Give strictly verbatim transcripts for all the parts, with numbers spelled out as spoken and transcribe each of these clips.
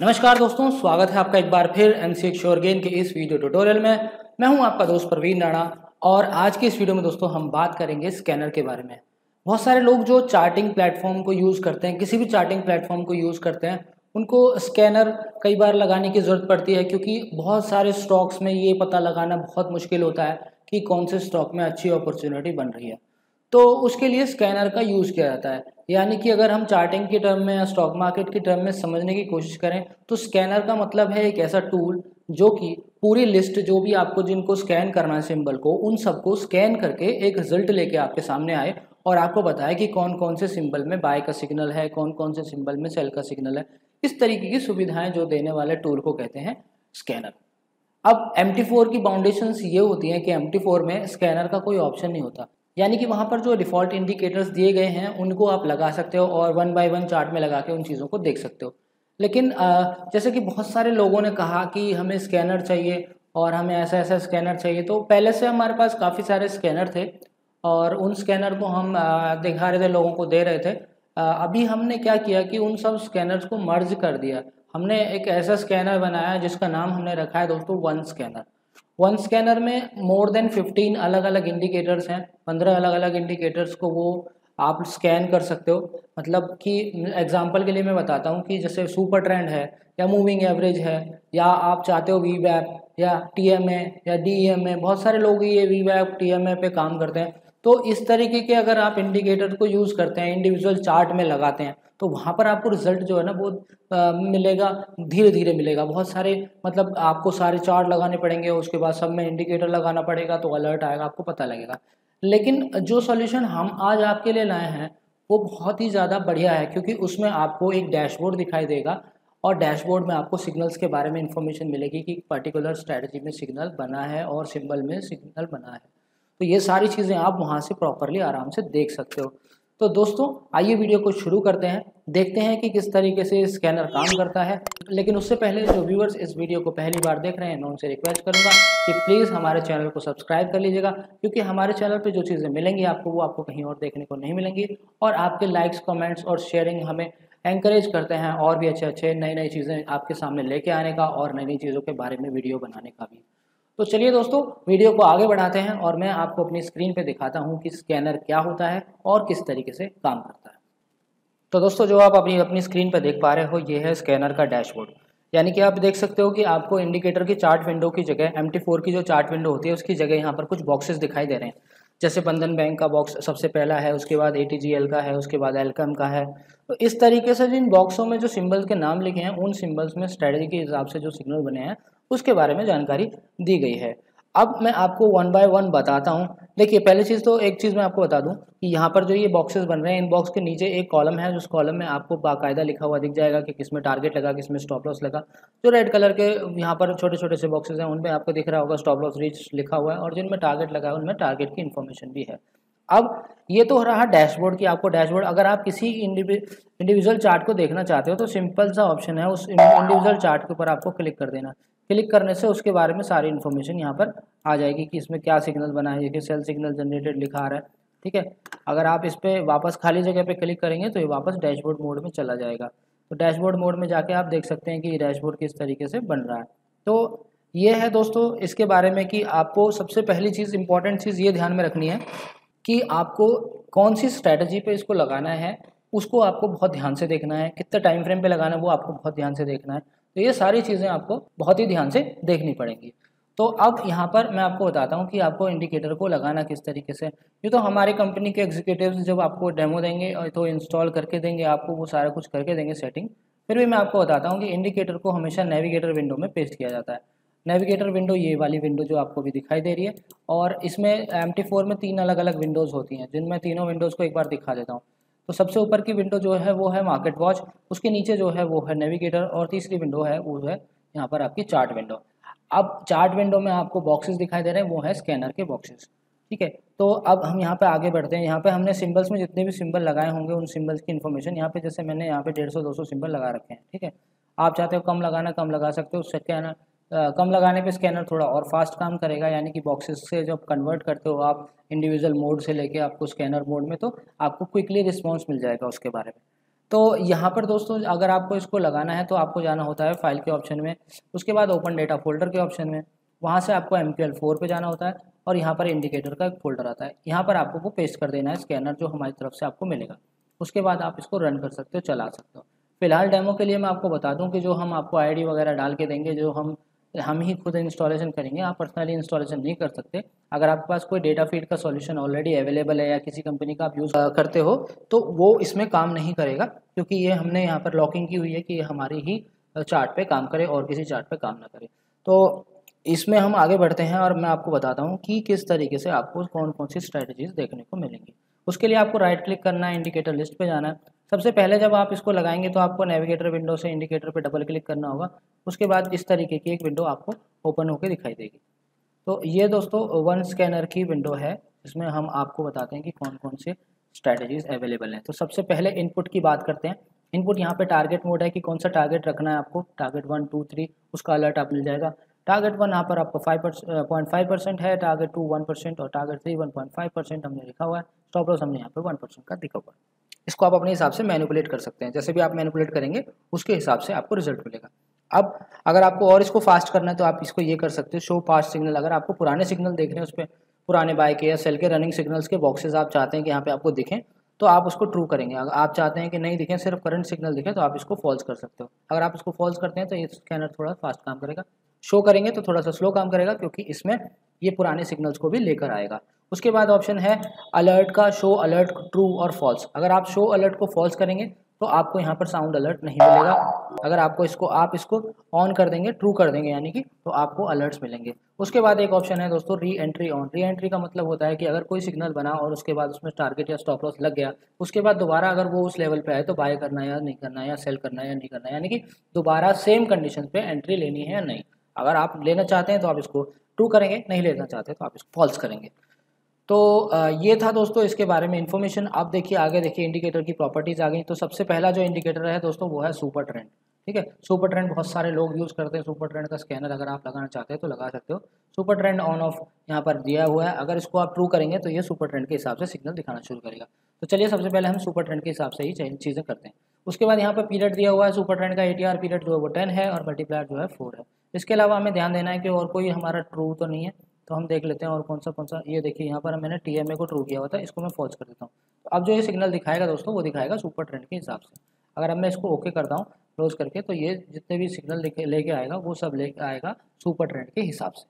नमस्कार दोस्तों, स्वागत है आपका एक बार फिर एमसीए श्योर गेन के इस वीडियो ट्यूटोरियल में। मैं हूं आपका दोस्त प्रवीण राणा और आज की इस वीडियो में दोस्तों हम बात करेंगे स्कैनर के बारे में। बहुत सारे लोग जो चार्टिंग प्लेटफॉर्म को यूज़ करते हैं, किसी भी चार्टिंग प्लेटफॉर्म को यूज़ करते हैं, उनको स्कैनर कई बार लगाने की ज़रूरत पड़ती है क्योंकि बहुत सारे स्टॉक्स में ये पता लगाना बहुत मुश्किल होता है कि कौन से स्टॉक में अच्छी अपॉर्चुनिटी बन रही है। तो उसके लिए स्कैनर का यूज़ किया जाता है। यानी कि अगर हम चार्टिंग के टर्म में या स्टॉक मार्केट के टर्म में समझने की कोशिश करें तो स्कैनर का मतलब है एक ऐसा टूल जो कि पूरी लिस्ट जो भी आपको जिनको स्कैन करना है सिंबल को, उन सबको स्कैन करके एक रिजल्ट लेके आपके सामने आए और आपको बताए कि कौन कौन से सिंबल में बाय का सिग्नल है, कौन कौन से सिंबल में सेल का सिग्नल है। इस तरीके की सुविधाएं जो देने वाले टूल को कहते हैं स्कैनर। अब एम टी फोर की बाउंडेशंस ये होती हैं कि एम टी फोर में स्कैनर का कोई ऑप्शन नहीं होता, यानी कि वहाँ पर जो डिफ़ॉल्ट इंडिकेटर्स दिए गए हैं उनको आप लगा सकते हो और वन बाय वन चार्ट में लगा के उन चीज़ों को देख सकते हो। लेकिन जैसे कि बहुत सारे लोगों ने कहा कि हमें स्कैनर चाहिए और हमें ऐसा ऐसा स्कैनर चाहिए, तो पहले से हमारे पास काफ़ी सारे स्कैनर थे और उन स्कैनर को हम दिखा रहे थे, लोगों को दे रहे थे। अभी हमने क्या किया कि उन सब स्कैनर्स को मर्ज कर दिया। हमने एक ऐसा स्कैनर बनाया जिसका नाम हमने रखा है दोस्तों वन स्कैनर। वन स्कैनर में मोर देन फिफ्टीन अलग अलग इंडिकेटर्स हैं, पंद्रह अलग अलग इंडिकेटर्स को वो आप स्कैन कर सकते हो। मतलब कि एग्जांपल के लिए मैं बताता हूँ कि जैसे सुपर ट्रेंड है या मूविंग एवरेज है, या आप चाहते हो वी वैप या टी एम ए या डी एम ए, बहुत सारे लोग ये वी वैप टी एम ए पे काम करते हैं। तो इस तरीके के अगर आप इंडिकेटर को यूज़ करते हैं, इंडिविजुअल चार्ट में लगाते हैं, तो वहाँ पर आपको रिजल्ट जो है ना वो आ, मिलेगा, धीरे धीरे मिलेगा। बहुत सारे मतलब आपको सारे चार्ट लगाने पड़ेंगे, उसके बाद सब में इंडिकेटर लगाना पड़ेगा तो अलर्ट आएगा, आपको पता लगेगा। लेकिन जो सॉल्यूशन हम आज आपके लिए लाए हैं वो बहुत ही ज़्यादा बढ़िया है, क्योंकि उसमें आपको एक डैशबोर्ड दिखाई देगा और डैशबोर्ड में आपको सिग्नल्स के बारे में इंफॉर्मेशन मिलेगी कि पर्टिकुलर स्ट्रैटेजी में सिग्नल बना है और सिंबल में सिग्नल बना है। तो ये सारी चीज़ें आप वहाँ से प्रॉपरली आराम से देख सकते हो। तो दोस्तों आइए वीडियो को शुरू करते हैं, देखते हैं कि किस तरीके से स्कैनर काम करता है। लेकिन उससे पहले जो व्यूअर्स इस वीडियो को पहली बार देख रहे हैं, मैं उनसे रिक्वेस्ट करूंगा कि प्लीज़ हमारे चैनल को सब्सक्राइब कर लीजिएगा, क्योंकि हमारे चैनल पे जो चीज़ें मिलेंगी आपको वो आपको कहीं और देखने को नहीं मिलेंगी। और आपके लाइक्स, कमेंट्स और शेयरिंग हमें एंकरेज करते हैं और भी अच्छे अच्छे नई नई चीज़ें आपके सामने लेके आने का और नई नई चीज़ों के बारे में वीडियो बनाने का भी। तो चलिए दोस्तों वीडियो को आगे बढ़ाते हैं और मैं आपको अपनी स्क्रीन पे दिखाता हूँ कि स्कैनर क्या होता है और किस तरीके से काम करता है। तो दोस्तों जो आप अपनी अपनी स्क्रीन पर देख पा रहे हो ये है स्कैनर का डैशबोर्ड। यानी कि आप देख सकते हो कि आपको इंडिकेटर की चार्ट विंडो की जगह एम टी फोर की जो चार्ट विंडो होती है उसकी जगह यहाँ पर कुछ बॉक्सेस दिखाई दे रहे हैं। जैसे बंधन बैंक का बॉक्स सबसे पहला है, उसके बाद ए टी जी एल का है, उसके बाद एलकम का है। तो इस तरीके से जिन बॉक्सों में जो सिंबल्स के नाम लिखे हैं उन सिंबल्स में स्ट्रेटजी के हिसाब से जो सिग्नल बने हैं उसके बारे में जानकारी दी गई है। अब मैं आपको वन बाय वन बताता हूँ। देखिए पहली चीज़ तो एक चीज़ मैं आपको बता दूँ कि यहाँ पर जो ये बॉक्सेस बन रहे हैं, इन बॉक्स के नीचे एक कॉलम है, उस कॉलम में आपको बाकायदा लिखा हुआ दिख जाएगा कि किस में टारगेट लगा, किस में स्टॉप लॉस लगा। जो रेड कलर के यहाँ पर छोटे छोटे से बॉक्सेस हैं उनमें आपको दिख रहा होगा स्टॉप लॉस रीच लिखा हुआ है, और जिनमें टारगेट लगा है उनमें टारगेट की इन्फॉर्मेशन भी है। अब ये तो रहा डैशबोर्ड की आपको डैशबोर्ड। अगर आप किसी इंडिविजुअल चार्ट को देखना चाहते हो तो सिंपल सा ऑप्शन है, उस इंडिविजुअल चार्ट के ऊपर आपको क्लिक कर देना। क्लिक करने से उसके बारे में सारी इन्फॉर्मेशन यहाँ पर आ जाएगी कि इसमें क्या सिग्नल बना है। देखिए सेल सिग्नल जनरेटेड लिखा आ रहा है, ठीक है। अगर आप इस पर वापस खाली जगह पे क्लिक करेंगे तो ये वापस डैशबोर्ड मोड में चला जाएगा। तो डैशबोर्ड मोड में जाके आप देख सकते हैं कि ये डैशबोर्ड किस तरीके से बन रहा है। तो ये है दोस्तों इसके बारे में कि आपको सबसे पहली चीज़, इंपॉर्टेंट चीज़ ये ध्यान में रखनी है कि आपको कौन सी स्ट्रैटेजी पे इसको लगाना है, उसको आपको बहुत ध्यान से देखना है। कितने टाइम फ्रेम पे लगाना है वो आपको बहुत ध्यान से देखना है। तो ये सारी चीज़ें आपको बहुत ही ध्यान से देखनी पड़ेंगी। तो अब यहाँ पर मैं आपको बताता हूँ कि आपको इंडिकेटर को लगाना किस तरीके से। ये तो हमारी कंपनी के एग्जीक्यूटिव्स जब आपको डेमो देंगे और तो इंस्टॉल करके देंगे, आपको वो सारा कुछ करके देंगे सेटिंग। फिर भी मैं आपको बताता हूँ कि इंडिकेटर को हमेशा नेविगेटर विंडो में पेस्ट किया जाता है। नेविगेटर विंडो ये वाली विंडो जो आपको भी दिखाई दे रही है, और इसमें एम टी फोर में तीन अलग अलग विंडोज़ होती हैं, जिनमें तीनों विंडोज़ को एक बार दिखा देता हूँ। तो सबसे ऊपर की विंडो जो है वो है मार्केट वॉच, उसके नीचे जो है वो है नेविगेटर, और तीसरी विंडो है वो है यहाँ पर आपकी चार्ट विंडो। अब चार्ट विंडो में आपको बॉक्सेस दिखाई दे रहे हैं, वो है स्कैनर के बॉक्सेस, ठीक है। तो अब हम यहाँ पे आगे बढ़ते हैं। यहाँ पे हमने सिंबल्स में जितने भी सिंबल लगाए होंगे उन सिंबल्स की इन्फॉर्मेशन यहाँ पे, जैसे मैंने यहाँ पे डेढ़ सौ दो सौ सिंबल लगा रखे हैं, ठीक है। आप चाहते हो कम लगाना कम लगा सकते हो। स्कैनर कम लगाने पे स्कैनर थोड़ा और फास्ट काम करेगा, यानी कि बॉक्सेस से जब कन्वर्ट करते हो आप इंडिविजुअल मोड से लेके आपको स्कैनर मोड में, तो आपको क्विकली रिस्पॉन्स मिल जाएगा उसके बारे में। तो यहाँ पर दोस्तों अगर आपको इसको लगाना है तो आपको जाना होता है फाइल के ऑप्शन में, उसके बाद ओपन डेटा फोल्डर के ऑप्शन में, वहाँ से आपको एम क्यू एल फोर पे जाना होता है और यहाँ पर इंडिकेटर का एक फोल्डर आता है, यहाँ पर आपको वो पेस्ट कर देना है स्कैनर जो हमारी तरफ से आपको मिलेगा। उसके बाद आप इसको रन कर सकते हो, चला सकते हो। फिलहाल डेमो के लिए मैं आपको बता दूं कि जो हम आपको आईडी वगैरह डाल के देंगे, जो हम हम ही खुद इंस्टॉलेशन करेंगे, आप पर्सनली इंस्टॉलेशन नहीं कर सकते। अगर आपके पास कोई डेटा फीड का सॉल्यूशन ऑलरेडी अवेलेबल है या किसी कंपनी का आप यूज़ करते हो तो वो इसमें काम नहीं करेगा, क्योंकि ये हमने यहाँ पर लॉकिंग की हुई है कि ये हमारी ही चार्ट पे काम करे और किसी चार्ट पे काम ना करे। तो इसमें हम आगे बढ़ते हैं और मैं आपको बताता हूँ कि किस तरीके से आपको कौन कौन सी स्ट्रैटेजीज देखने को मिलेंगी। उसके लिए आपको राइट क्लिक करना है, इंडिकेटर लिस्ट पे जाना है। सबसे पहले जब आप इसको लगाएंगे तो आपको नेविगेटर विंडो से इंडिकेटर पे डबल क्लिक करना होगा। उसके बाद इस तरीके की एक विंडो आपको ओपन होकर दिखाई देगी। तो ये दोस्तों वन स्कैनर की विंडो है, जिसमें हम आपको बताते हैं कि कौन कौन से स्ट्रैटेजीज अवेलेबल हैं। तो सबसे पहले इनपुट की बात करते हैं। इनपुट यहाँ पे टारगेट मोड है कि कौन सा टारगेट रखना है आपको, टारगेट वन टू थ्री उसका अलर्ट आप मिल जाएगा। टारगेट वन यहाँ पर आपको फाइव पॉइंट फाइव परसेंट है, टारगेट टू वन परसेंट और target three one point five percent हमने लिखा हुआ है। स्टॉप लॉस हमने यहाँ पे वन परसेंट का दिखा हुआ है। इसको आप अपने हिसाब से मैनिपुलेट कर सकते हैं, जैसे भी आप मैनिपुलेट करेंगे उसके हिसाब से आपको रिजल्ट मिलेगा। अब अगर आपको और इसको फास्ट करना है तो आप इसको ये कर सकते हो, शो फास्ट सिग्नल। अगर आपको पुराने सिग्नल देख रहे हैं, उस पर पुराने बाय के या सेल के रनिंग सिग्नल्स के बॉक्सेस आप चाहते हैं कि यहाँ पे आपको दिखें, तो आप उसको ट्रू करेंगे। अगर आप चाहते हैं कि नहीं दिखें, सिर्फ करंट सिग्नल दिखे, तो आप इसको फॉल्स कर सकते हो। अगर आप इसको फॉल्स करते हैं तो ये स्कैनर थोड़ा फास्ट काम करेगा, शो करेंगे तो थोड़ा सा स्लो काम करेगा, क्योंकि इसमें ये पुराने सिग्नल्स को भी लेकर आएगा। उसके बाद ऑप्शन है अलर्ट का, शो अलर्ट ट्रू और फॉल्स। अगर आप शो अलर्ट को फॉल्स करेंगे तो आपको यहाँ पर साउंड अलर्ट नहीं मिलेगा। अगर आपको इसको आप इसको ऑन कर देंगे, ट्रू कर देंगे यानी कि, तो आपको अलर्ट्स मिलेंगे। उसके बाद एक ऑप्शन है दोस्तों re entry on. Re entry का मतलब होता है कि अगर कोई सिग्नल बना और उसके बाद उसमें टारगेट या स्टॉप लॉस लग गया, उसके बाद दोबारा अगर वो उस लेवल पे आए तो बाय करना है या नहीं करना है, या सेल करना है या नहीं करना है, यानी कि दोबारा सेम कंडीशन पे एंट्री लेनी है या नहीं। अगर आप लेना चाहते हैं तो आप इसको ट्रू करेंगे, नहीं लेना चाहते तो आप इसको फॉल्स करेंगे। तो ये था दोस्तों इसके बारे में इन्फॉर्मेशन। आप देखिए आगे देखिए इंडिकेटर की प्रॉपर्टीज़ आ गई। तो सबसे पहला जो इंडिकेटर है दोस्तों वो है सुपर ट्रेंड। ठीक है, सुपर ट्रेंड बहुत सारे लोग यूज़ करते हैं। सुपर ट्रेंड का स्कैनर अगर आप लगाना चाहते हैं तो लगा सकते हो। सुपर ट्रेंड ऑन ऑफ यहाँ पर दिया हुआ है, अगर इसको आप ट्रू करेंगे तो ये सुपर ट्रेंड के हिसाब से सिग्नल दिखाना शुरू करेगा। तो चलिए सबसे पहले हम सुपर ट्रेंड के हिसाब से ही चीज़ें करते हैं। उसके बाद यहाँ पर पीरियड दिया हुआ है, सुपर ट्रेंड का ए टी आर पीरियड जो है वो टेन है और मल्टीप्लायर जो है फोर है। इसके अलावा हमें ध्यान देना है कि और कोई हमारा ट्रू तो नहीं है, तो हम देख लेते हैं और कौन सा कौन सा। ये देखिए यहाँ पर मैंने टी एम ए को ट्रू किया हुआ था, इसको मैं फॉल्स कर देता हूँ। तो अब जो ये सिग्नल दिखाएगा दोस्तों वो दिखाएगा सुपर ट्रेंड के हिसाब से। अगर अब मैं इसको ओके करता हूँ क्लोज करके, तो ये जितने भी सिग्नल लेके आएगा वो सब लेके आएगा सुपर ट्रेंड के हिसाब से।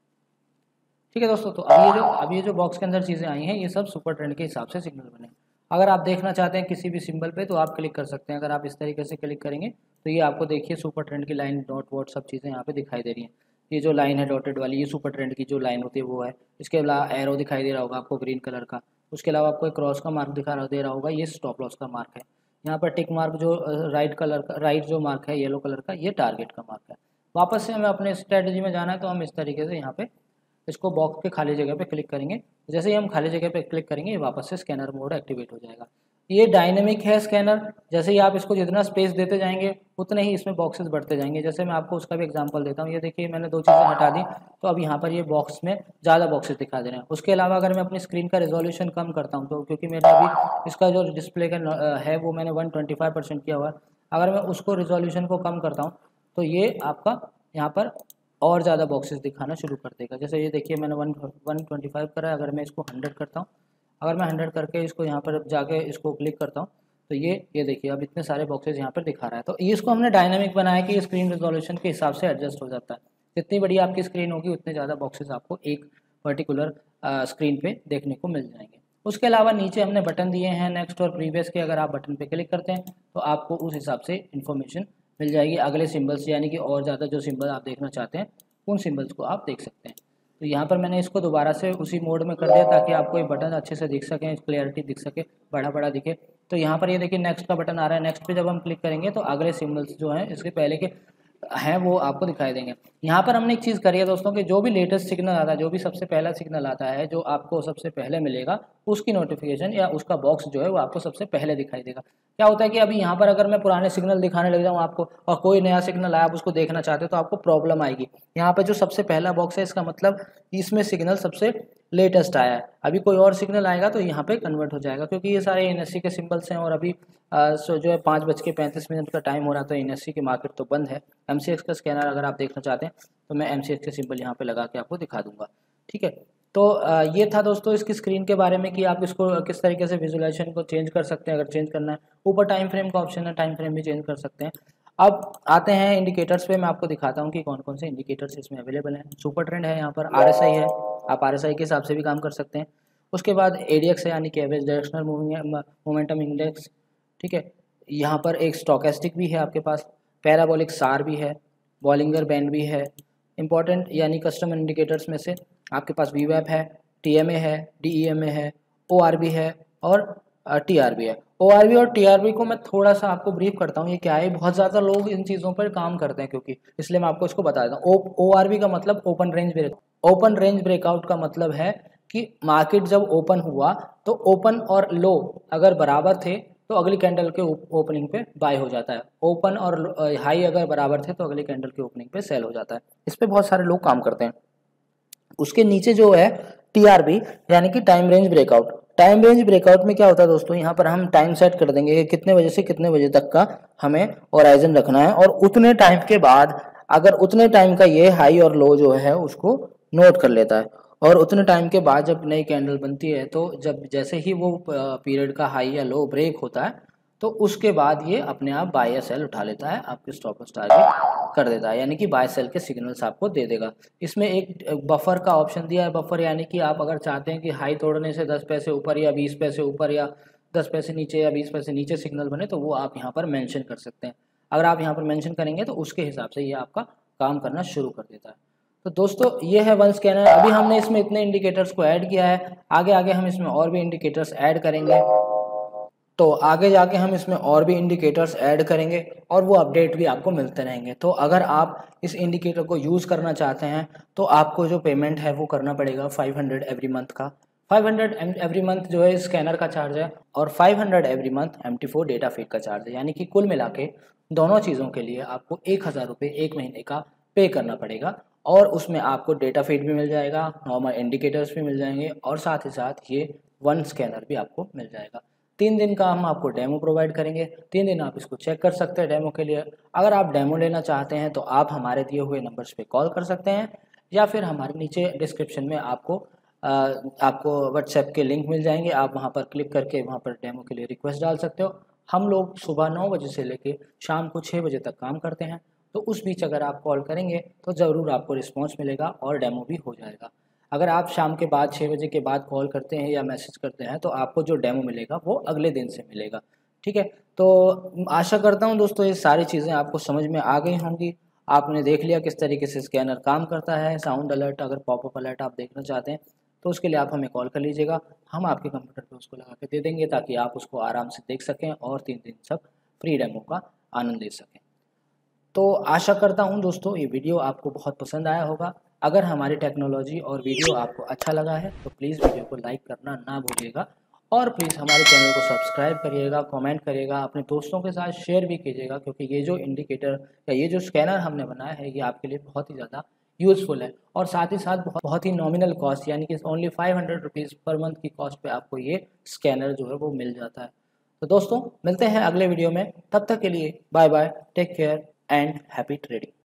ठीक है दोस्तों, तो अब ये जो अब ये जो बॉक्स के अंदर चीज़ें आई हैं ये सब सुपर ट्रेंड के हिसाब से सिग्नल बने। अगर आप देखना चाहते हैं किसी भी सिंबल पे तो आप क्लिक कर सकते हैं। अगर आप इस तरीके से क्लिक करेंगे तो ये आपको देखिए सुपर ट्रेंड की लाइन डॉट वॉट सब चीज़ें यहाँ पे दिखाई दे रही हैं। ये जो लाइन है डॉटेड वाली, ये सुपर ट्रेंड की जो लाइन होती है वो है। इसके अलावा एरो दिखाई दे रहा होगा आपको ग्रीन कलर का। उसके अलावा आपको एक क्रॉस का मार्क दिखा दे रहा होगा, ये स्टॉप लॉस का मार्क है। यहाँ पर टिक मार्क जो राइट कलर का, राइट जो मार्क है येलो कलर का, ये टारगेट का मार्क है। वापस से हमें अपने स्ट्रेटजी में जाना है तो हम इस तरीके से यहाँ पे इसको बॉक्स के खाली जगह पे क्लिक करेंगे। जैसे ही हम खाली जगह पे क्लिक करेंगे ये वापस से स्कैनर मोड एक्टिवेट हो जाएगा। ये डायनेमिक है स्कैनर, जैसे ही आप इसको जितना स्पेस देते जाएंगे उतने ही इसमें बॉक्सेस बढ़ते जाएंगे। जैसे मैं आपको उसका भी एग्जांपल देता हूँ। ये देखिए मैंने दो चीज़ें हटा दी तो अब यहाँ पर ये बॉक्स में ज़्यादा बॉक्सेस दिखा दे रहे हैं। उसके अलावा अगर मैं अपनी स्क्रीन का रेजोल्यूशन कम करता हूँ तो, क्योंकि मेरा अभी इसका जो डिस्प्ले का है वो मैंने वन ट्वेंटी फाइव परसेंट किया हुआ है, अगर मैं उसको रेजोल्यूशन को कम करता हूँ तो ये आपका यहाँ पर और ज़्यादा बॉक्सेस दिखाना शुरू कर देगा। जैसे ये देखिए मैंने वन वन ट्वेंटी फाइव करा है, अगर मैं इसको हंड्रेड करता हूँ, अगर मैं हंड्रेड करके इसको यहाँ पर जाके इसको क्लिक करता हूँ तो ये ये देखिए अब इतने सारे बॉक्सेस यहाँ पर दिखा रहा है। तो ये इसको हमने डायनामिक बनाया कि ये स्क्रीन रेजोल्यूशन के हिसाब से एडजस्ट हो जाता है। जितनी बड़ी आपकी स्क्रीन होगी उतने ज़्यादा बॉक्सेस आपको एक पर्टिकुलर स्क्रीन पे देखने को मिल जाएंगे। उसके अलावा नीचे हमने बटन दिए हैं नेक्स्ट और प्रीवियस के, अगर आप बटन पे क्लिक करते हैं तो आपको उस हिसाब से इन्फॉर्मेशन मिल जाएगी अगले सिम्बल्स, यानी कि और ज़्यादा जो सिम्बल आप देखना चाहते हैं उन सिम्बल्स को आप देख सकते हैं। तो यहाँ पर मैंने इसको दोबारा से उसी मोड में कर दिया ताकि आपको ये बटन अच्छे से दिख सकें, क्लियरिटी दिख सके, बड़ा बड़ा दिखे। तो यहाँ पर ये देखिए नेक्स्ट का बटन आ रहा है। नेक्स्ट पे जब हम क्लिक करेंगे तो अगले सिम्बल्स जो हैं इसके पहले के हैं वो आपको दिखाई देंगे। यहाँ पर हमने एक चीज़ करी है दोस्तों कि जो भी लेटेस्ट सिग्नल आता है, जो भी सबसे पहला सिग्नल आता है जो आपको सबसे पहले मिलेगा, उसकी नोटिफिकेशन या उसका बॉक्स जो है वो आपको सबसे पहले दिखाई देगा। क्या होता है कि अभी यहाँ पर अगर मैं पुराने सिग्नल दिखाने लग जाऊँ आपको और कोई नया सिग्नल आया आप उसको देखना चाहते हो तो आपको प्रॉब्लम आएगी। यहाँ पर जो सबसे पहला बॉक्स है इसका मतलब इसमें सिग्नल सबसे लेटेस्ट आया है। अभी कोई और सिग्नल आएगा तो यहाँ पे कन्वर्ट हो जाएगा, क्योंकि ये सारे एन एस सी के सिंबल्स हैं और अभी आ, सो जो है पाँच बज के पैंतीस मिनट का टाइम हो रहा है, तो एन एस सी की मार्केट तो बंद है। एम सी एक्स का स्कैनर अगर आप देखना चाहते हैं तो मैं एम सी एक्स के सिंबल यहाँ पे लगा के आपको दिखा दूंगा, ठीक है। तो आ, ये था दोस्तों इसकी स्क्रीन के बारे में कि आप इसको किस तरीके से विजुअलाइजेशन को चेंज कर सकते हैं अगर चेंज करना है। ऊपर टाइम फ्रेम का ऑप्शन है, टाइम फ्रेम भी चेंज कर सकते हैं। अब आते हैं इंडिकेटर्स पे, मैं आपको दिखाता हूँ कि कौन कौन से इंडिकेटर्स इसमें अवेलेबल हैं। सुपर ट्रेंड है, यहाँ पर आर एस आई है, आप आर एस आई के हिसाब से भी काम कर सकते हैं। उसके बाद ए डी एक्स है, यानी कि एवरेज डायरेक्शनल मोमेंटम इंडेक्स, ठीक है। यहाँ पर एक स्टोकेस्टिक भी है आपके पास, पैराबोलिक सार भी है, बॉलिंगर बैंड भी है। इंपॉर्टेंट यानी कस्टमर इंडिकेटर्स में से आपके पास वी वेब है, टी एम ए है, डी ई एम ए है, ओ आर बी है और टी आर बी है। ओ आर बी और टी आर बी को मैं थोड़ा सा आपको ब्रीफ करता हूँ, ये क्या है। बहुत ज़्यादा लोग इन चीज़ों पर काम करते हैं, क्योंकि इसलिए मैं आपको इसको बता देता हूँ। ओ आर बी का मतलब open range break open range breakout का मतलब है कि मार्केट जब ओपन हुआ तो ओपन और लो अगर बराबर थे तो अगली कैंडल के ओपनिंग पे बाय हो जाता है, ओपन और हाई अगर बराबर थे तो अगली कैंडल के ओपनिंग पे सेल हो जाता है। इस पे बहुत सारे लोग काम करते हैं। उसके नीचे जो है टी आर बी यानी कि time range breakout. Time range breakout में क्या होता है दोस्तों, यहाँ पर हम टाइम सेट कर देंगे कि कितने बजे से कितने बजे तक का हमें होराइजन रखना है, और उतने टाइम के बाद अगर उतने टाइम का ये हाई और लो जो है उसको नोट कर लेता है, और उतने टाइम के बाद जब नई कैंडल बनती है तो जब जैसे ही वो पीरियड का हाई या लो ब्रेक होता है तो उसके बाद ये अपने आप बाय या सेल उठा लेता है, आपके स्टॉप लॉस टारगेट कर देता है, यानी कि बाय सेल के सिग्नल्स आपको दे देगा। इसमें एक बफर का ऑप्शन दिया है। बफर यानी कि आप अगर चाहते हैं कि हाई तोड़ने से दस पैसे ऊपर या बीस पैसे ऊपर या दस पैसे नीचे या बीस पैसे नीचे सिग्नल बने तो वो आप यहाँ पर मेंशन कर सकते हैं। अगर आप यहाँ पर मेंशन करेंगे तो उसके हिसाब से ये आपका काम करना शुरू कर देता है। तो दोस्तों ये है वन स्कैनर। अभी हमने इसमें इतने इंडिकेटर्स को ऐड किया है, आगे आगे हम इसमें और भी इंडिकेटर्स ऐड करेंगे। तो आगे जाके हम इसमें और भी इंडिकेटर्स ऐड करेंगे और वो अपडेट भी आपको मिलते रहेंगे। तो अगर आप इस इंडिकेटर को यूज़ करना चाहते हैं तो आपको जो पेमेंट है वो करना पड़ेगा फाइव हंड्रेड एवरी मंथ का। फाइव हंड्रेड एवरी मंथ जो है स्कैनर का चार्ज है, और five hundred every month M T four data feed का चार्ज है, यानी कि कुल मिला के दोनों चीज़ों के लिए आपको एक हज़ार रुपये एक महीने का पे करना पड़ेगा। और उसमें आपको डेटा फीड भी मिल जाएगा, नॉर्मल इंडिकेटर्स भी मिल जाएंगे, और साथ ही साथ ये वन स्कैनर भी आपको मिल जाएगा। तीन दिन का हम आपको डेमो प्रोवाइड करेंगे, तीन दिन आप इसको चेक कर सकते हैं डेमो के लिए। अगर आप डेमो लेना चाहते हैं तो आप हमारे दिए हुए नंबर्स पे कॉल कर सकते हैं, या फिर हमारे नीचे डिस्क्रिप्शन में आपको आ, आपको व्हाट्सएप के लिंक मिल जाएंगे, आप वहां पर क्लिक करके वहां पर डेमो के लिए रिक्वेस्ट डाल सकते हो। हम लोग सुबह नौ बजे से लेकर शाम को छः बजे तक काम करते हैं, तो उस बीच अगर आप कॉल करेंगे तो ज़रूर आपको रिस्पॉन्स मिलेगा और डेमो भी हो जाएगा। अगर आप शाम के बाद छः बजे के बाद कॉल करते हैं या मैसेज करते हैं तो आपको जो डेमो मिलेगा वो अगले दिन से मिलेगा, ठीक है। तो आशा करता हूँ दोस्तों ये सारी चीज़ें आपको समझ में आ गई होंगी। आपने देख लिया किस तरीके से स्कैनर काम करता है। साउंड अलर्ट, अगर पॉपअप अलर्ट आप देखना चाहते हैं तो उसके लिए आप हमें कॉल कर लीजिएगा, हम आपके कंप्यूटर पर उसको लगा के दे देंगे ताकि आप उसको आराम से देख सकें और तीन दिन सब फ्री डेमो का आनंद ले सकें। तो आशा करता हूँ दोस्तों ये वीडियो आपको बहुत पसंद आया होगा। अगर हमारी टेक्नोलॉजी और वीडियो आपको अच्छा लगा है तो प्लीज़ वीडियो को लाइक करना ना भूलिएगा, और प्लीज़ हमारे चैनल को सब्सक्राइब करिएगा, कमेंट करिएगा, अपने दोस्तों के साथ शेयर भी कीजिएगा, क्योंकि ये जो इंडिकेटर या ये जो स्कैनर हमने बनाया है ये आपके लिए बहुत ही ज़्यादा यूज़फुल है, और साथ ही साथ बहुत बहुत ही नॉमिनल कॉस्ट यानी कि only five hundred rupees per month की कॉस्ट पे आपको ये स्कैनर जो है वो मिल जाता है। तो दोस्तों मिलते हैं अगले वीडियो में, तब तक के लिए bye bye, take care and happy trading.